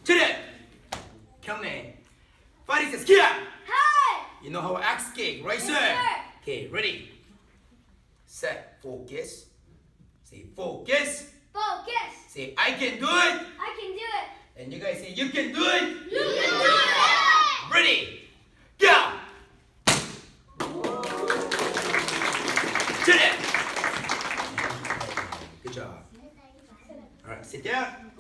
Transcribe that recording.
To the 경례. Fadi says, Kia. Hi. You know how axe kick, right, sir? Yes, sir. Okay, ready. Set, focus. Say focus. Focus. Say I can do it. I can do it. And you guys say you can do it. You can do it. Ready. Go. To the. Good job. All right, sit down.